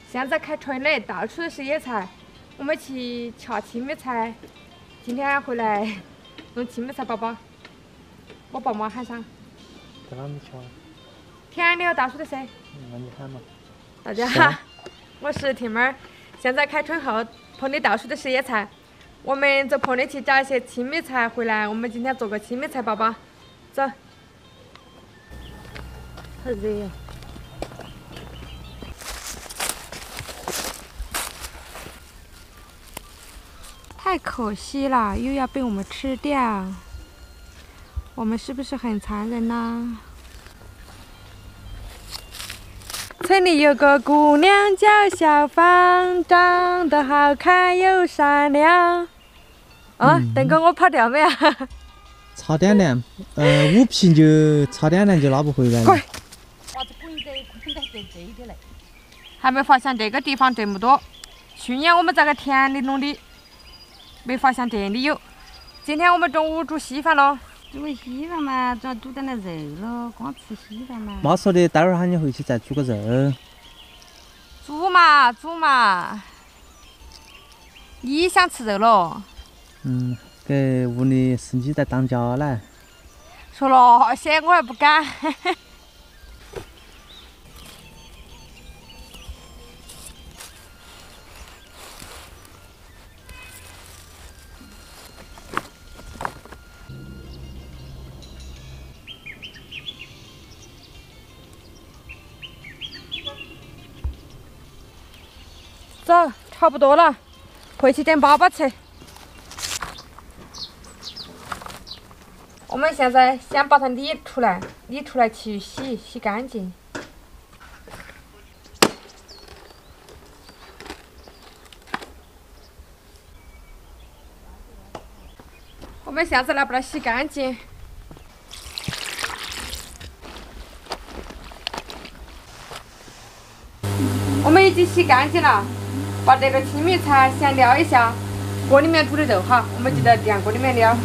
现在开春了，到处都是野菜。我们去掐青米菜，今天回来弄青米菜包包。我爸妈喊上。 在哪里掐？ 田里到处都是。 那你喊嘛。 大家好，我是婷妹儿。现在开春后，棚里到处都是野菜。我们走棚里去找一些青米菜回来，我们今天做个青米菜包包。走。 好热呀！ 太可惜了，又要被我们吃掉。我们是不是很残忍呢？村里有个姑娘叫小芳，长得好看又善良。邓哥，我跑调没有？ 差点点，5瓶就差点点就拿不回来了。 还没发现这个地方这么多。去年我们在个田里弄的，没发现这里有。今天我们中午煮稀饭喽。 煮个稀饭嘛，主要煮点那肉咯，光吃稀饭嘛。 妈说的，待会儿喊你回去再煮个肉。 煮嘛煮嘛，你想吃肉咯？ 给屋里司机在当家嘞。 说那些我还不敢。走，差不多了，回去点粑粑吃。我们现在先把它理出来去洗干净。我们现在来把它洗干净。我们已经洗干净了，把这个青米菜先撩一下，锅里面煮的肉哈，我们就在电锅里面撩。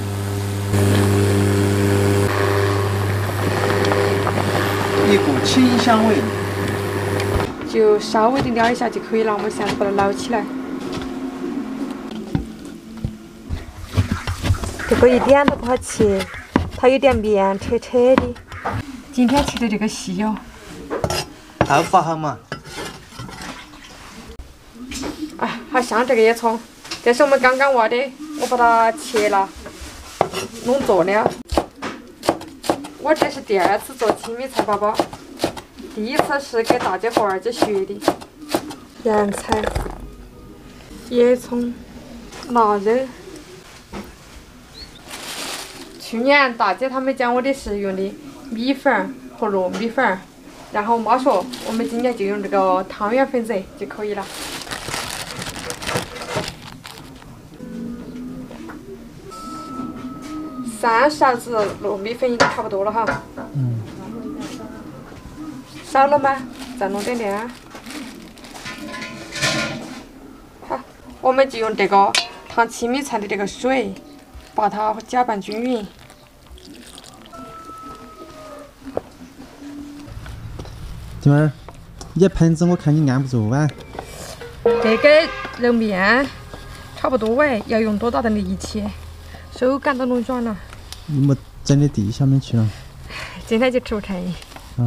一股清香味。 就稍微的撩一下就可以了，我们现在把它捞起来。这个一点都不好切，它有点面扯扯的。今天切的这个细哦。 豆腐好嘛？ 哎，好香这个野葱，这是我们刚刚挖的，我把它切了，弄做了。我这是第2次做青米菜包包，第1次是给大姐和二姐学的。洋菜、野葱、腊肉。去年大姐他们教我的是用的米粉和糯米粉，然后妈说我们今年就用这个汤圆粉子就可以了。3勺子糯米粉应该差不多了哈。少了吗？再弄点点。好，我们就用这个烫青米菜的这个水，把它搅拌均匀。 弟妹儿，你这盆子我看你按不住啊。 这个揉面差不多哎，要用多大的力气，手感都弄软了。 你没整到地下面去了。 今天就吃不成。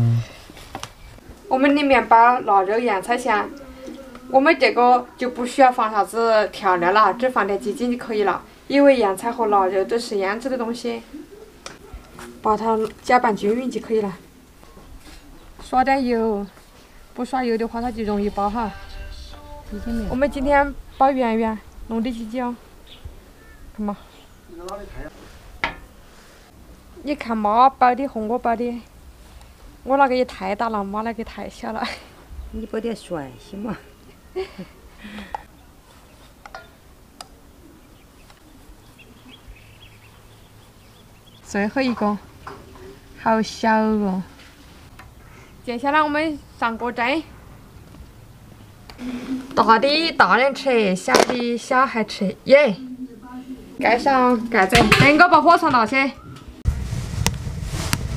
我们里面包腊肉、洋菜馅，我们这个就不需要放啥子调料了，只放点鸡精就可以了。因为洋菜和腊肉都是腌制的东西，把它搅拌均匀就可以了。刷点油，不刷油的话它就容易爆哈。我们今天包圆圆，弄得起劲哦。看嘛。你看妈包的和我包的，我那个也太大了，妈那个太小了。 你包点帅些嘛。 最后一个，好小哦。接下来我们上锅蒸，大的大人吃，小的小孩吃，耶！盖上盖子，等我把火上拿起。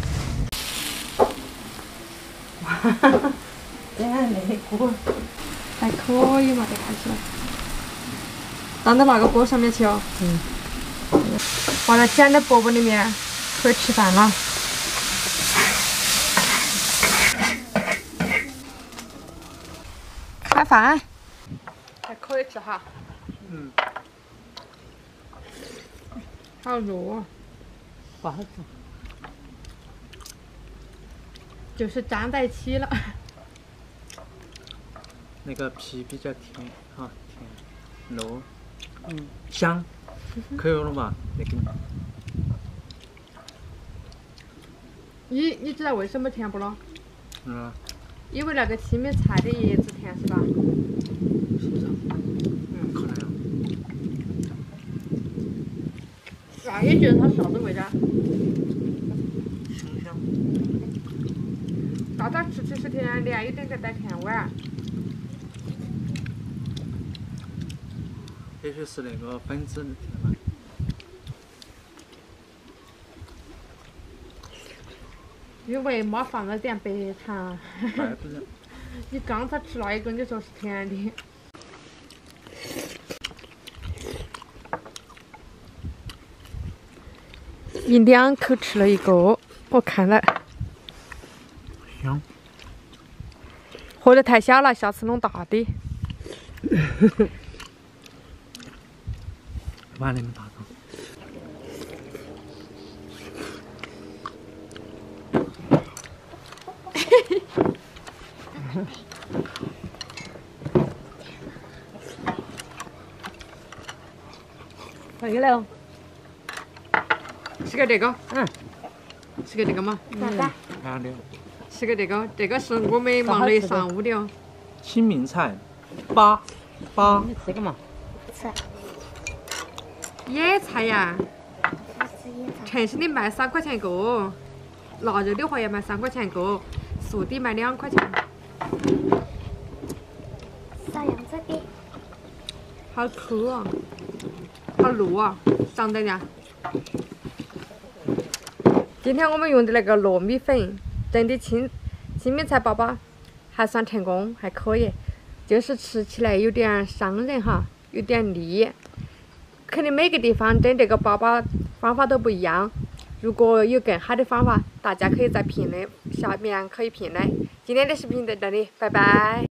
这样那锅。 还可以嘛，这看起来。放到那个锅上面去哦。放到煎的饽饽里面，可以吃饭了。开饭。还可以吃哈。好热。 不好吃。 就是粘在一起了。 那个皮比较甜，哈，甜，糯，香，可以了嘛？那个。 你知道为什么甜不咯？因为那个青米菜的叶子甜是吧？ 可能。 那也觉得它啥子味道？ 清香。 大家吃是甜的，有点个带甜味儿。 也许是那个粉子的甜吧。 因为妈放了点白糖。 怪不得。 你刚才吃那一个，你说是甜的。你2口吃了一个，我看了。 香。 喝得太小了，下次弄大的。 碗那么大个。 可以了。 吃个这个，吃个这个嘛。 哪里？ 吃个这个，这个是我们忙了一上午的哦。 青明菜， 你吃个嘛？ 野菜呀，城市里卖3块钱一个，腊肉的话要卖3块钱一个，素的卖2块钱。 啥样子的？ 好抠啊，好糯啊，长得呀。今天我们用的那个糯米粉蒸的青米菜粑粑，还算成功，还可以。就是吃起来有点伤人哈，有点腻。肯定每个地方蒸这个粑粑方法都不一样。如果有更好的方法，大家可以在评论下面可以评论。今天的视频就到这里，拜拜。